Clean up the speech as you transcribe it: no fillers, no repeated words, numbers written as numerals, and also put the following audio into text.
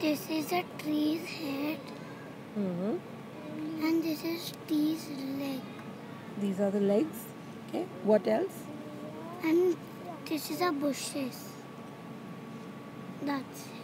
This is a tree's head. And this is tree's leg. These are the legs. Okay. What else? And this is a bushes. That's it.